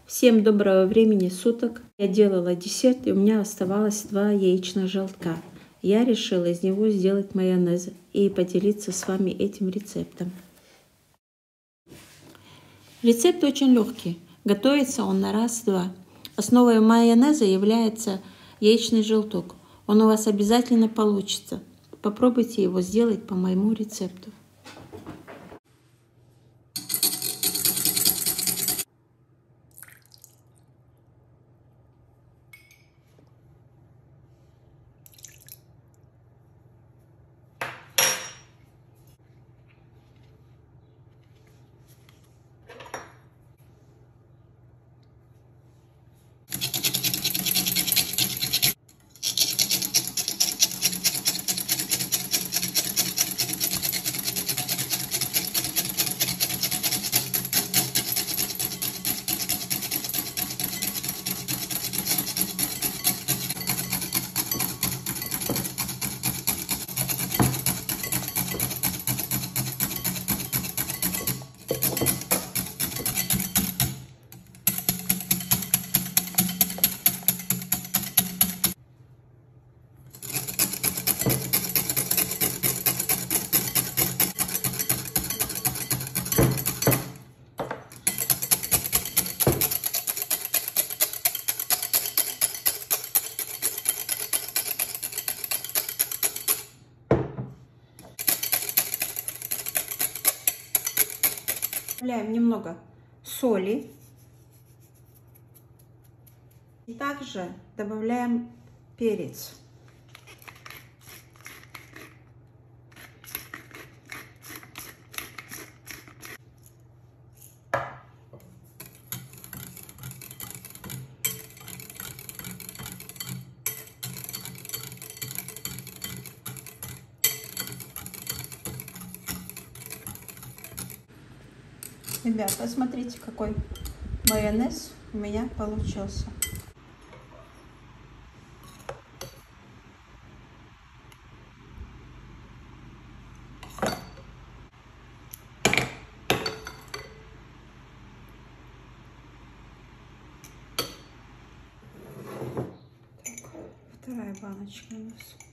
Всем доброго времени суток. Я делала десерт, и у меня оставалось 2 яичных желтка. Я решила из него сделать майонез и поделиться с вами этим рецептом. Рецепт очень легкий. Готовится он на раз-два. Основой майонеза является яичный желток. Он у вас обязательно получится. Попробуйте его сделать по моему рецепту. Добавляем немного соли и также добавляем перец. Ребят, посмотрите, какой майонез у меня получился. Так, вторая баночка у нас.